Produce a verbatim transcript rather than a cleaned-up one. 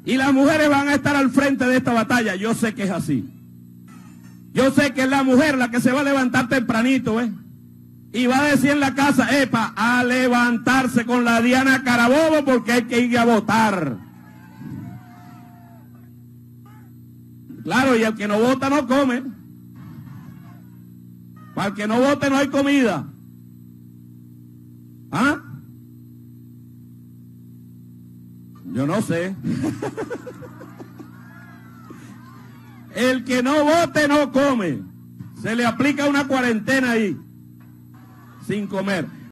Y las mujeres van a estar al frente de esta batalla. Yo sé que es así. Yo sé que es la mujer la que se va a levantar tempranito, ¿eh? Y va a decir en la casa, epa, a levantarse con la Diana Carabobo porque hay que ir a votar. Claro, y el que no vota no come. Para el que no vote no hay comida. ¿Ah? Yo no sé. El que no vote no come. Se le aplica una cuarentena ahí, sin comer.